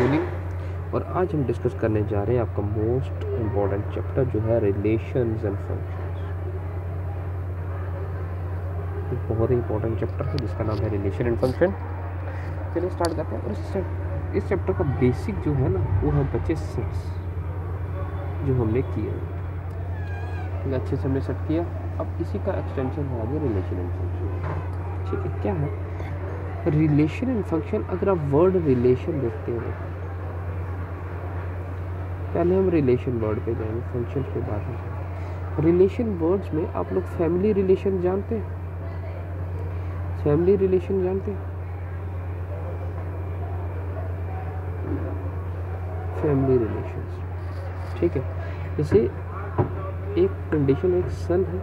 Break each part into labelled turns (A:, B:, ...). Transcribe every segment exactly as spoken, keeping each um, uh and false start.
A: Schooling. और आज हम डिस्कस करने जा रहे हैं आपका मोस्ट इम्पॉर्टेंट चैप्टर जो है रिलेशंस एंड फंक्शंस। एक बहुत ही इंपॉर्टेंट चैप्टर है जिसका नाम है रिलेशन एंड फंक्शन। चलिए स्टार्ट करते हैं। और इस इस चैप्टर का बेसिक जो है ना वो है बच्चे सेट्स जो हमने किए, ठीक है, अच्छे से हमने सेट किया। अब इसी का एक्सटेंशन है आगे रिलेशन एंड फंक्शन। ठीक है, क्या है रिलेशन एंड फंक्शन? अगर आप वर्ड रिलेशन देखते हैं, पहले हम रिलेशन वर्ड पे जाएंगे, फंक्शन के बाद में। रिलेशन वर्ड्स में आप लोग फैमिली रिलेशन जानते हैं? फैमिली रिलेशन जानते हैं? फैमिली रिलेशंस, ठीक है। जैसे एक कंडीशन, एक सन है,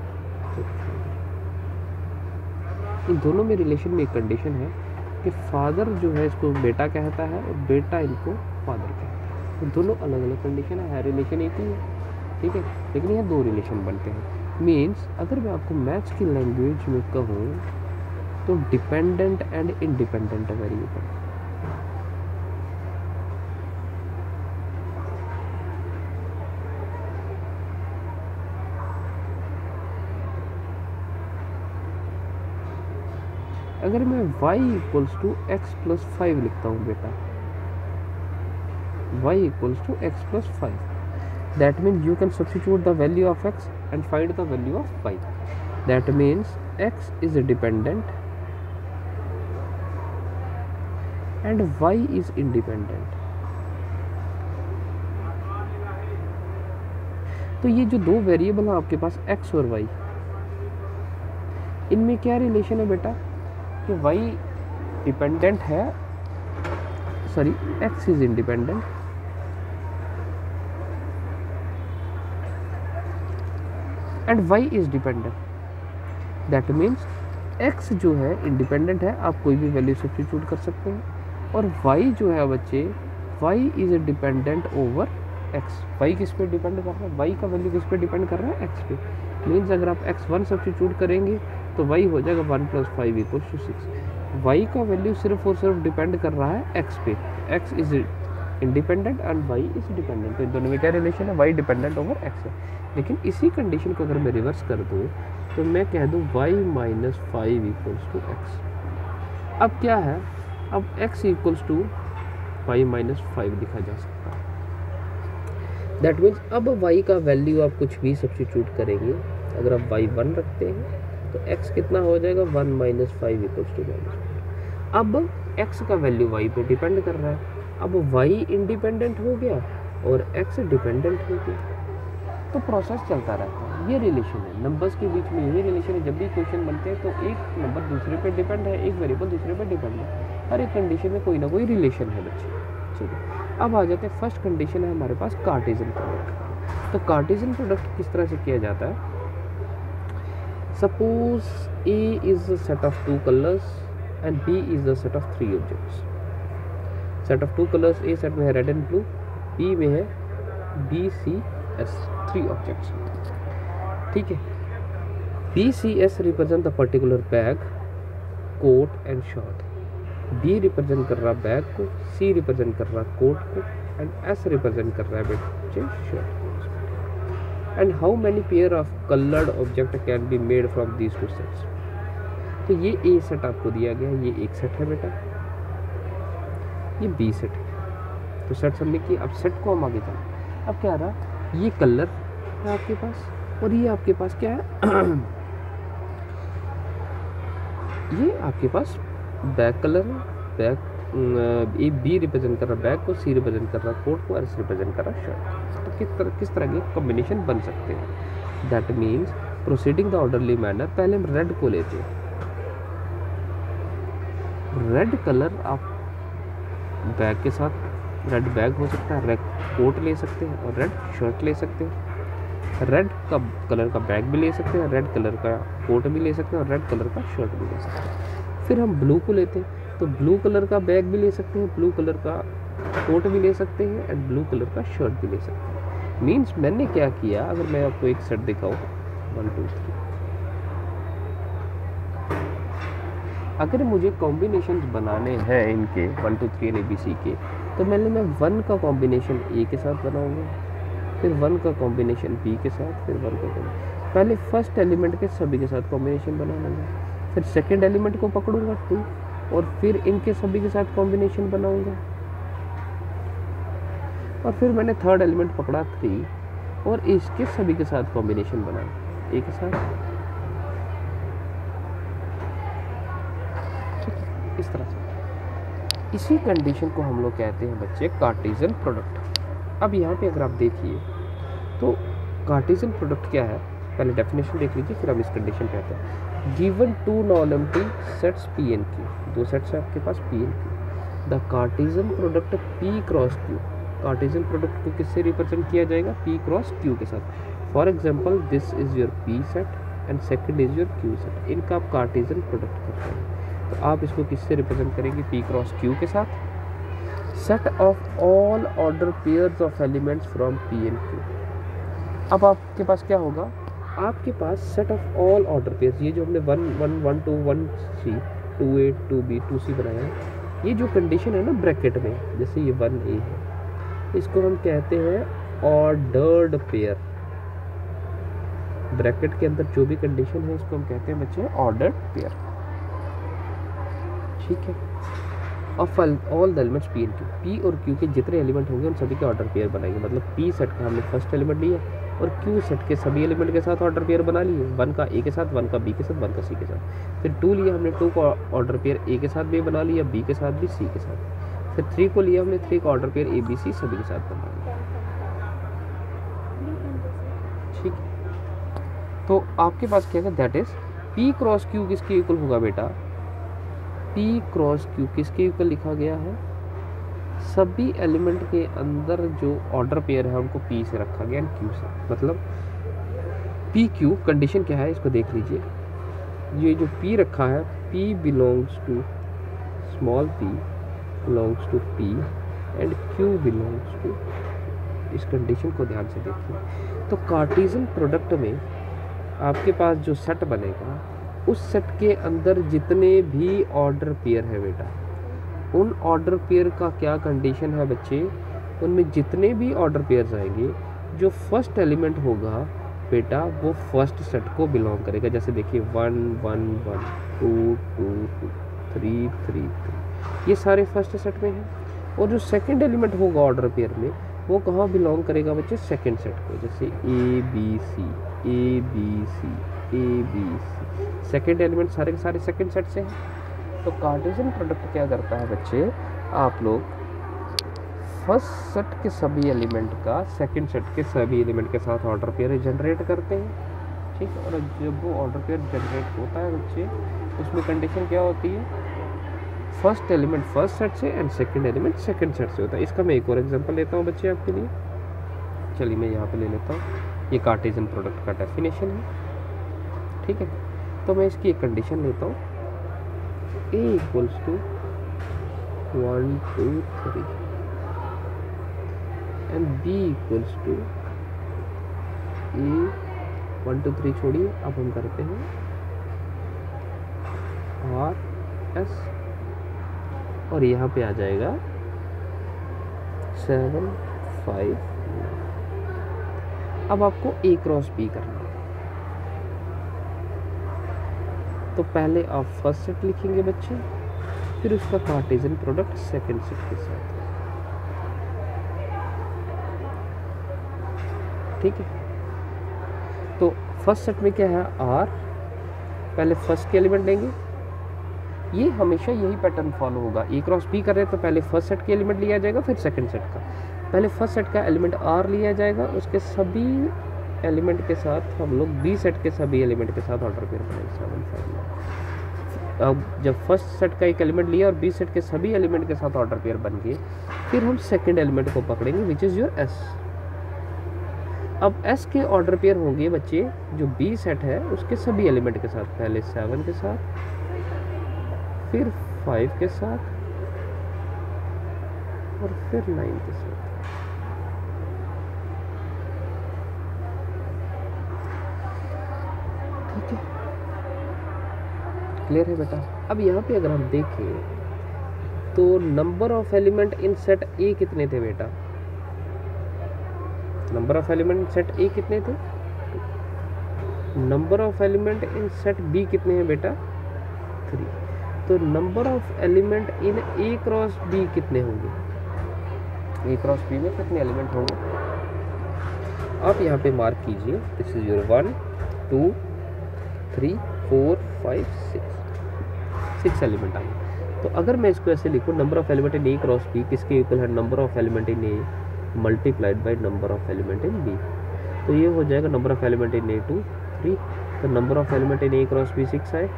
A: इन दोनों में रिलेशन में एक कंडीशन है कि फादर जो है इसको बेटा कहता है और बेटा इनको फादर कहता है। तो दोनों अलग अलग कंडीशन है, रिलेशन एक ही है, ठीक है, लेकिन यहाँ दो रिलेशन बनते हैं। मीन्स अगर मैं आपको मैथ्स की लैंग्वेज में कहूँ तो डिपेंडेंट एंड इंडिपेंडेंट वेरिएबल। अगर मैं y equals to X plus five लिखता हूँ बेटा, y equals to X plus five, that means you can substitute the value of x and find the value of y. That means x is dependent and y is independent. तो ये जो दो variable हैं आपके पास x और y, इनमें क्या relation है बेटा कि y डिपेंडेंट है, sorry x is independent and y is dependent. That means x जो है इंडिपेंडेंट है, आप कोई भी वैल्यू सब्स्टिट्यूट कर सकते हैं, और y जो है बच्चे y is dependent over x। y किस पे डिपेंड कर रहा है? y का वैल्यू किस पे डिपेंड कर रहा है? x पे। मीन्स अगर आप एक्स वन सब्स्टिट्यूट करेंगे तो y हो जाएगा one plus five equal to six. Y का वैल्यू सिर्फ और सिर्फ डिपेंड कर रहा है x पे। x is independent and y is dependent. तो इन दोनों में क्या रिलेशन है? y डिपेंडेंट ओवर x है। लेकिन इसी कंडीशन को अगर मैं रिवर्स कर दूँ तो मैं कह दूँ y minus five equals to x. अब क्या है? अब x equals to y minus five लिखा जा सकता है। दैट मीन्स अब y का वैल्यू आप कुछ भी सब्स्टिट्यूट करेंगे, अगर आप y वन रखते हैं तो x कितना हो जाएगा? One minus five equals to minus. अब x का वैल्यू y पे डिपेंड कर रहा है। अब y इंडिपेंडेंट हो गया और x डिपेंडेंट हो गया, तो प्रोसेस चलता रहता है। ये रिलेशन है नंबर्स के बीच में, यही रिलेशन है। जब भी क्वेश्चन बनते हैं तो एक नंबर दूसरे पे डिपेंड है, एक वेरिएबल दूसरे पे डिपेंड है। हर एक कंडीशन में कोई ना कोई रिलेशन है बच्चे। चलिए अब आ जाते हैं, फर्स्ट कंडीशन है हमारे पास कार्टेशियन प्रोडक्ट। तो कार्टेशियन प्रोडक्ट किस तरह से किया जाता है? Suppose A is a set of two colours and B is a set of three objects. Set of two colours A set में है रेड एंड ब्लू, B में है B C S, three objects, ठीक है। B C S represent the particular bag, coat and shirt. B represent कर रहा bag को, C represent कर रहा कोट को एंड S रिप्रेजेंट कर रहा है बच्चे शर्ट को। And how many pair of coloured object can be made from these two sets. तो ये A सेट आपको दिया गया है, ये एक सेट है बेटा, ये B सेट है। तो सेट हमने की, अब सेट को हम आगे चलें। अब क्या रहा? ये कलर है आपके पास और ये आपके पास क्या है? ये आपके पास बैक कलर है। बैक ए बी रिप्रेजेंट कर रहा बैक को, सी रिप्रेजेंट कर रहा कोट को और एस रिप्रेजेंट कर रहा शर्ट। तो किस तरह किस तरह के कॉम्बिनेशन बन सकते हैं? That means proceeding the orderly manner, पहले हम रेड को लेते हैं। रेड कलर आप बैग के साथ, रेड बैग हो सकता है, रेड कोट ले सकते हैं और रेड शर्ट ले सकते हैं। रेड का कलर का बैग भी ले सकते हैं, रेड कलर का कोट भी ले सकते हैं और रेड कलर का शर्ट भी ले सकते हैं। फिर हम ब्लू को लेते हैं, तो ब्लू कलर का बैग भी ले सकते हैं, ब्लू कलर का कोट भी ले सकते हैं एंड ब्लू कलर का शर्ट भी ले सकते हैं। मीन्स मैंने क्या किया, अगर मैं आपको एक सेट दिखाऊँ वन टू थ्री, अगर मुझे कॉम्बिनेशंस बनाने हैं इनके one two three A B C के, तो मैंने मैं वन का कॉम्बिनेशन ए के साथ बनाऊंगा, फिर वन का कॉम्बिनेशन बी के साथ, फिर वन का कॉम्बिनेशन, पहले फर्स्ट एलिमेंट के सभी के साथ कॉम्बिनेशन बना लूँगा, फिर सेकेंड एलिमेंट को पकड़ूंगा टू, और फिर इनके सभी के साथ कॉम्बिनेशन बनाऊंगा, और फिर मैंने थर्ड एलिमेंट पकड़ा थ्री, और इसके सभी के साथ कॉम्बिनेशन बनाया ए के साथ। इस तरह से इसी कंडीशन को हम लोग कहते हैं बच्चे कार्टेशियन प्रोडक्ट। अब यहाँ पे अगर आप देखिए तो कार्टेशियन प्रोडक्ट क्या है, पहले डेफिनेशन देख लीजिए, फिर हम इस कंडीशन पे आते हैं। Given two non empty sets P and Q, दो सेट्स है आपके पास P and Q, the Cartesian product P cross Q, Cartesian product को किससे रिप्रेजेंट किया जाएगा, पी क्रॉस क्यू के साथ। For example this is your P set and second is your Q set, इनका आप कार्टेशियन प्रोडक्ट करते हैं, तो आप इसको किससे रिप्रेजेंट करेंगे, पी क्रॉस क्यू के साथ। Set of all order pairs of elements from P and Q, अब आपके पास क्या होगा, आपके पास set of all order pairs, ये जो हमने one one one two one C two A two B two C बनाया है, ये जो कंडीशन है ना ब्रैकेट में, जैसे ये वन ए है, इसको हम कहते हैं ऑर्डर्ड पेयर। ब्रैकेट के अंदर जो भी कंडीशन है इसको हम कहते हैं बच्चे ऑर्डर्ड पेयर, ठीक है। Of all the elements P and Q, P और क्यू के जितने एलिमेंट होंगे उन सभी के ऑर्डर पेयर बनाएंगे, मतलब पी सेट का हमने फर्स्ट एलिमेंट लिया और क्यू सेट के सभी एलिमेंट के साथ ऑर्डर पेयर बना लिए, वन का ए के साथ, वन का बी के साथ, वन का सी के साथ। फिर टू लिया हमने, टू का ऑर्डर पेयर ए के साथ भी बना लिया, बी के साथ भी, सी के साथ। फिर थ्री को लिया हमने, थ्री का order pair A B C सभी के साथ बना लिया, ठीक है। तो आपके पास क्या है, that is P cross Q किसके इक्वल होगा बेटा, पी क्रॉस क्यू किसके इक्वल लिखा गया है, सभी एलिमेंट के अंदर जो ऑर्डर पेयर है उनको पी से रखा गया एंड क्यू से, मतलब पी क्यू कंडीशन क्या है इसको देख लीजिए, ये जो पी रखा है, P belongs to small P belongs to P and Q belongs to, इस कंडीशन को ध्यान से देखिए। तो कार्टेशियन प्रोडक्ट में आपके पास जो सेट बनेगा, उस सेट के अंदर जितने भी ऑर्डर पेयर है बेटा, उन ऑर्डर पेयर का क्या कंडीशन है बच्चे, उनमें जितने भी ऑर्डर पेयर्स आएंगे, जो फर्स्ट एलिमेंट होगा बेटा वो फर्स्ट सेट को बिलोंग करेगा। जैसे देखिए one one one, two two two, three three three, ये सारे फर्स्ट सेट में हैं। और जो सेकंड एलिमेंट होगा ऑर्डर पेयर में, वो कहाँ बिलोंग करेगा बच्चे, सेकंड सेट को, जैसे A B C, A B C, A B C, second element सारे के सारे सेकेंड सेट से हैं। तो कार्टेशियन प्रोडक्ट क्या करता है बच्चे, आप लोग फर्स्ट सेट के सभी एलिमेंट का सेकेंड सेट के सभी एलिमेंट के साथ ऑर्डर पेयर जनरेट करते हैं, ठीक है। और जब वो ऑर्डर पेयर जनरेट होता है बच्चे, उसमें कंडीशन क्या होती है, फर्स्ट एलिमेंट फर्स्ट सेट से and second element second set से होता है। इसका मैं एक और एग्जांपल लेता हूँ बच्चे आपके लिए, चलिए मैं यहाँ पे ले लेता हूँ, ये कार्टेशियन प्रोडक्ट का डेफिनेशन है, ठीक है। तो मैं इसकी एक कंडीशन लेता हूँ, A equals to one two three and B equals to A, one two three छोड़िए, अब हम करते हैं आर एस, और यहाँ पे आ जाएगा सेवन फाइव। अब आपको ए क्रॉस बी करना है, तो पहले आप फर्स्ट सेट लिखेंगे बच्चे, फिर उसका कार्टेशियन प्रोडक्ट सेकंड सेट के साथ, ठीक है। तो फर्स्ट सेट में क्या है, आर, पहले फर्स्ट के एलिमेंट लेंगे, ये हमेशा यही पैटर्न फॉलो होगा। ए क्रॉस बी कर रहे हैं तो पहले फर्स्ट सेट के एलिमेंट लिया जाएगा, फिर सेकंड सेट का, पहले फर्स्ट सेट का एलिमेंट आर लिया जाएगा, उसके सभी एलिमेंट के साथ हम लोग बी सेट के सभी एलिमेंट के साथ ऑर्डर पेयर बनाएंगे सेवन फाइव। अब जब फर्स्ट सेट का एक एलिमेंट लिया और बी सेट के सभी एलिमेंट के साथ ऑर्डर पेयर बन गए, फिर हम सेकंड एलिमेंट को पकड़ेंगे विच इज़ योर एस। अब एस के ऑर्डर पेयर होंगे बच्चे, जो बी सेट है उसके सभी एलिमेंट के साथ, पहले सेवन के साथ, फिर फाइव के साथ, और फिर नाइन के साथ, ठीक है। क्लियर है बेटा। अब यहाँ पे अगर हम देखें तो number of element in set A कितने थे बेटा? Number of element in set A कितने थे? Number of element in set B कितने हैं बेटा? थ्री। तो number of element in A cross B कितने होंगे? ए क्रॉस बी में कितने एलिमेंट होंगे? आप यहाँ पे मार्क कीजिए, this is your one two three four five six, six element आएंगे। तो अगर मैं इसको ऐसे लिखूँ, number of element in A cross B किसके इक्वल है? Number of element in A multiplied by number of element in B. तो ये हो जाएगा number of element in A two three, तो number of element in A cross B six आए।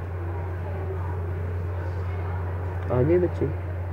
A: आगे बच्चे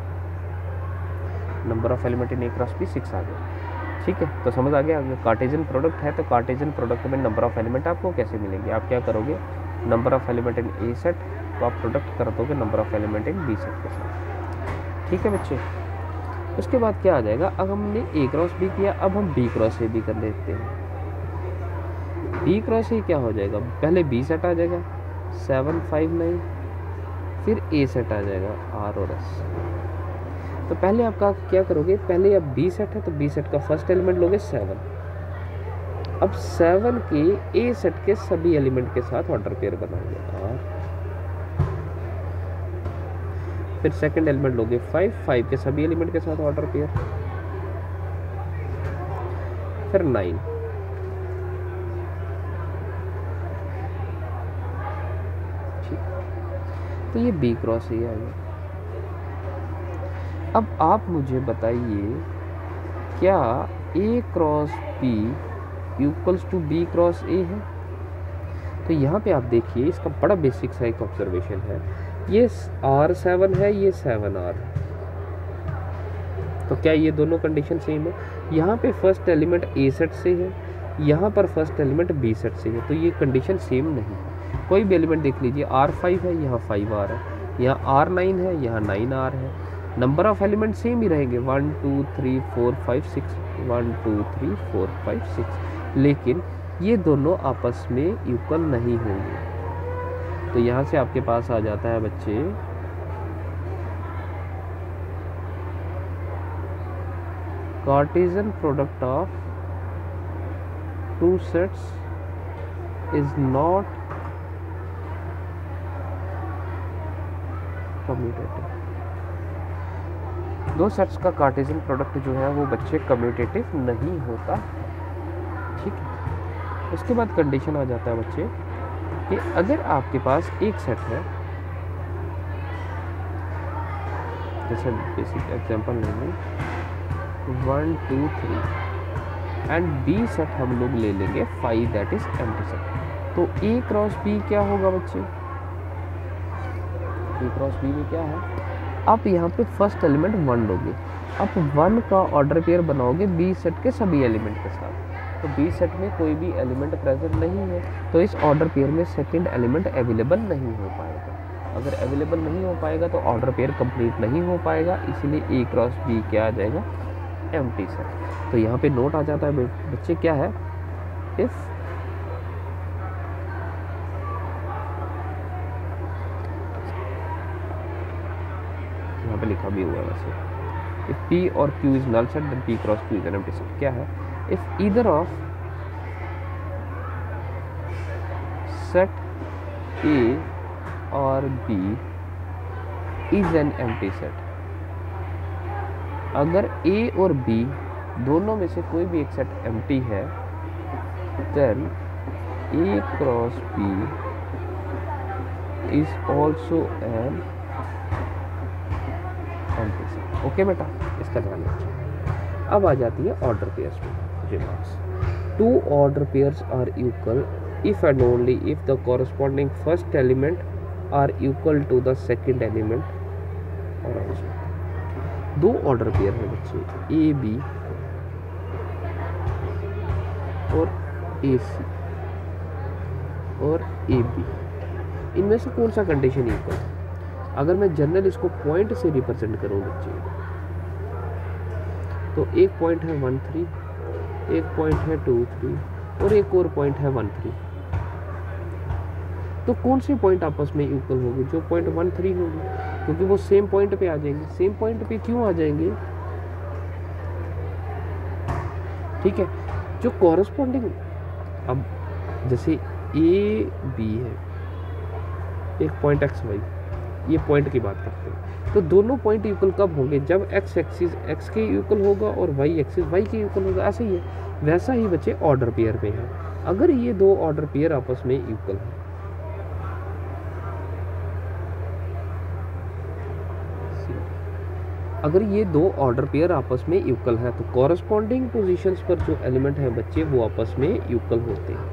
A: number of element in A cross B six आ गए। ठीक है, तो समझ आ गया। अगर कार्टेशियन प्रोडक्ट है तो कार्टेशियन प्रोडक्ट में नंबर ऑफ एलिमेंट आपको कैसे मिलेंगे? आप क्या करोगे, number of element in A set तो आप प्रोडक्ट कर दोगे number of element in B set के साथ। ठीक है बच्चे, उसके बाद क्या आ जाएगा? अब हमने ए क्रॉस बी किया, अब हम बी क्रॉस ए भी कर लेते हैं। बी क्रॉस ए क्या हो जाएगा? पहले बी सेट आ जाएगा सेवन फाइव नाइन, फिर ए सेट आ जाएगा आर और एस। तो पहले आपका क्या करोगे, पहले अब बी सेट है तो बी सेट का फर्स्ट एलिमेंट लोगे सेवन। अब सेवन के ए सेट के सभी एलिमेंट के साथ ऑर्डर पेयर बनाओगे आर, फिर सेकंड एलिमेंट लोगे फाइव, फाइव के सभी एलिमेंट के साथ ऑर्डर पेयर, फिर नाइन, तो ये बी क्रॉस ए आ गया। अब आप मुझे बताइए, क्या A cross B equals to B cross A है? तो यहाँ पे आप देखिए, इसका बड़ा बेसिक सा एक ऑब्जर्वेशन है, ये आर सेवन है, ये सेवन आर है, तो क्या ये दोनों कंडीशन सेम है? यहाँ पे फर्स्ट एलिमेंट ए सेट से है, यहाँ पर फर्स्ट एलिमेंट बी सेट से है, तो ये कंडीशन सेम नहीं है। कोई भी एलिमेंट देख लीजिए, आर फाइव है, यहाँ फाइव आर है, यहाँ आर नाइन है, यहाँ नाइन आर है, नंबर ऑफ एलिमेंट सेम ही रहेंगे, one two three four five six, one two three four five six, लेकिन ये दोनों आपस में इक्वल नहीं होंगे। तो यहाँ से आपके पास आ जाता है बच्चे Cartesian product of two sets is not commutative. दो सेट्स का कार्टेशियन प्रोडक्ट जो है वो बच्चे कम्यूटेटिव नहीं होता। ठीक है, उसके बाद कंडीशन आ जाता है बच्चे कि अगर आपके पास एक सेट है, जैसे बेसिक एग्जांपल लेंगे one two three, and B set हम लोग ले लेंगे five, that is empty set. तो ए क्रॉस बी क्या होगा बच्चे? ए क्रॉस बी में क्या है? आप यहाँ पे फर्स्ट एलिमेंट वन लोगे, आप वन का ऑर्डर पेयर बनाओगे बी सेट के सभी एलिमेंट के साथ, तो बी सेट में कोई भी एलिमेंट प्रेजेंट नहीं है, तो इस ऑर्डर पेयर में सेकंड एलिमेंट अवेलेबल नहीं हो पाएगा। अगर अवेलेबल नहीं हो पाएगा तो ऑर्डर पेयर कंप्लीट नहीं हो पाएगा, इसीलिए ए क्रॉस बी क्या आ जाएगा? Empty set. तो यहाँ पे नोट आ जाता है बच्चे, क्या है? इफ यहाँ पे लिखा भी हुआ है वैसे, if P और Q is null set then P cross Q is an empty set। क्या है? if either of set A और B is an empty set, अगर A और B दोनों में से कोई भी एक सेट empty है, then A cross B is also an empty set। Okay बेटा, इसका ध्यान रखिए। अब आ जाती है ऑर्डर पेयर्स में remarks. Two order pairs are equal if and only if the corresponding first element are equal to the second element और ऑल्सो। दो ऑर्डर पेयर है बच्चे, ए बी और ए सी और ए बी, इनमें से कौन सा कंडीशन इक्वल है? अगर मैं जनरल इसको पॉइंट से रिप्रेजेंट करूँ बच्चे, तो एक पॉइंट है वन थ्री, एक पॉइंट है टू थ्री और एक और पॉइंट है वन थ्री। तो कौन सी पॉइंट आपस में इक्वल होगी? जो पॉइंट वन थ्री होगी। क्योंकि वो सेम पॉइंट पे आ जाएंगे। सेम पॉइंट पे क्यों आ जाएंगे? ठीक है, जो कॉरस्पॉन्डिंग, अब जैसे ए बी है, एक पॉइंट एक्स वाई, ये पॉइंट की बात करते हैं, तो दोनों पॉइंट इक्वल कब होंगे? जब एक्स एक्सिस एक्स के इक्वल होगा और वाई एक्सिस वाई के इक्वल होगा। ऐसे ही है, वैसा ही बच्चे ऑर्डर पेयर में है। अगर ये दो ऑर्डर पेयर आपस में इक्वल है, अगर ये दो ऑर्डर पेयर आपस में इक्वल है तो कॉरस्पॉन्डिंग पोजीशंस पर जो एलिमेंट हैं बच्चे वो आपस में इक्वल होते हैं।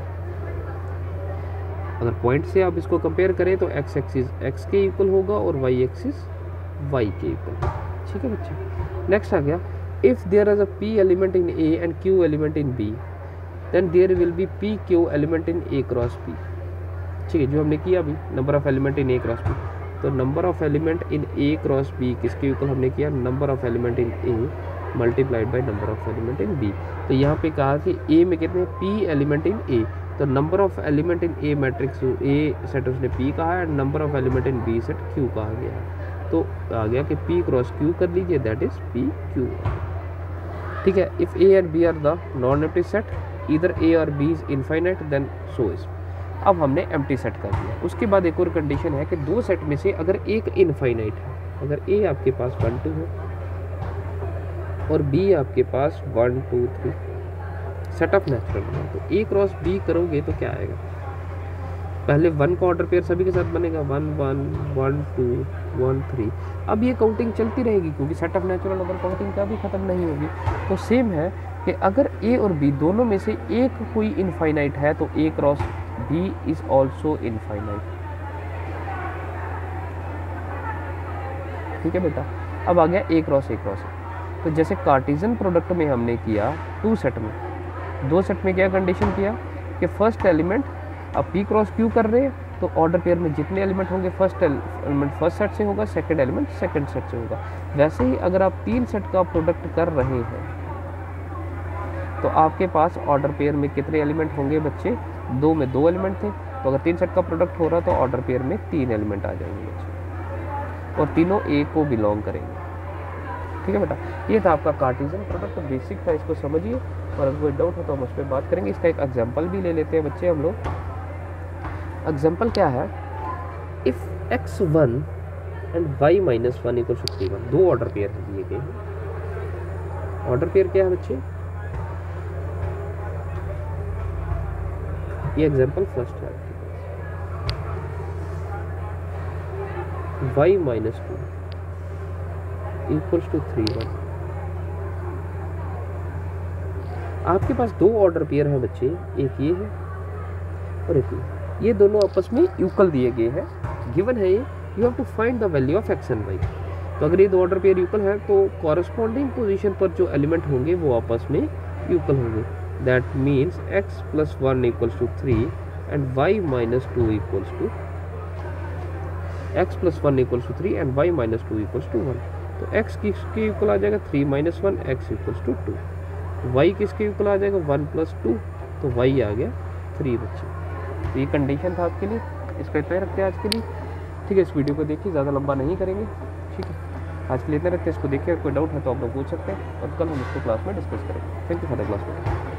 A: अगर पॉइंट से आप इसको कंपेयर करें तो एक्स एक्सिस एक्स के इक्वल होगा और वाई एक्सिस वाई के इक्वल। ठीक है बच्चे, नेक्स्ट आ गया, if there is a P element in A and Q element in B then there will be P Q element in A cross P. ठीक है, जो हमने किया अभी, number of element in A cross P, तो number of element in A cross B किसके equal हमने किया? Number of element in A multiplied by number of element in B. तो यहाँ पे कहा कि ए में कितने? पी एलिमेंट इन ए, तो number of element in A matrix A set उसने पी कहा है, number of element in B set Q कहा गया है। तो आ गया कि पी क्रॉस क्यू कर लीजिए, दैट इज पी क्यू। ठीक है, if A and B are the non empty set, इधर ए और B is infinite then so is. अब हमने एम्प्टी सेट कर दिया। उसके बाद एक और कंडीशन है कि दो सेट में से अगर एक इनफाइनाइट है, अगर ए आपके पास वन टू है और बी आपके पास one two three, set of natural है, तो ए क्रॉस बी करोगे तो क्या आएगा? पहले वन का ऑर्डर पेयर सभी के साथ बनेगा, one one one two one three. अब ये काउंटिंग चलती रहेगी क्योंकि सेट ऑफ नेचुरल अगर काउंटिंग कभी खत्म नहीं होगी। तो सेम है कि अगर ए और बी दोनों में से एक कोई इनफाइनाइट है तो A cross B is also infinite. ठीक है बेटा, अब आ गया ए क्रॉस ए क्रॉस। तो जैसे कार्टेशियन प्रोडक्ट में हमने किया टू सेट में, दो सेट में क्या कंडीशन किया कि फर्स्ट एलिमेंट, अब पी क्रॉस क्यू कर रहे हैं तो ऑर्डर पेयर में जितने एलिमेंट होंगे फर्स्ट एलिमेंट फर्स्ट सेट से होगा, सेकंड एलिमेंट सेकंड सेट से होगा। वैसे ही अगर आप तीन सेट का प्रोडक्ट कर रहे हैं तो आपके पास ऑर्डर पेयर में कितने एलिमेंट होंगे बच्चे? दो में दो एलिमेंट थे, तो अगर तीन सेट का प्रोडक्ट हो रहा तो ऑर्डर पेयर में तीन एलिमेंट आ जाएंगे बच्चे, और तीनों ए को बिलोंग करेंगे। ठीक है बेटा, ये था आपका कार्टेशियन प्रोडक्ट, बेसिक था, इसको समझिए और अगर कोई डाउट हो तो हम उस पर बात करेंगे। इसका एक एग्जांपल भी ले लेते हैं बच्चे हम लोग। एग्जांपल क्या है? If x one and y minus one equal to three one, दो ऑर्डर पेयर है दिए गए। ऑर्डर पेयर क्या है बच्चे? ये एग्जांपल फर्स्ट है आपके पास, y minus two equals to three one. आपके पास दो ऑर्डर पेयर है बच्चे, एक ये है और एक ये, ये दोनों आपस में इक्वल दिए गए हैं। गिवन है ये, you have to find the value of X and Y. तो अगर ये दो ऑर्डर पेयर इक्वल है तो कॉरस्पॉन्डिंग पोजीशन पर जो एलिमेंट होंगे वो आपस में इक्वल होंगे। That means x plus one equals to three and y minus two equals to x plus one equals to three and y minus two equals to one. तो x किसके equal आ जाएगा? Three minus one, x equals to two. y किसके equal आ जाएगा? One plus two, तो y आ गया थ्री बच्चे। तो ये कंडीशन था आपके लिए, इसका इतना ही रखते हैं आज के लिए। ठीक है, इस वीडियो को देखिए, ज़्यादा लंबा नहीं करेंगे। ठीक है, आज के लिए इतना रखते हैं, इसको देखिए, कोई डाउट है तो आप लोग पूछ सकते हैं और कल हम इसको क्लास में डिस्कस करेंगे। Thank you for the class में।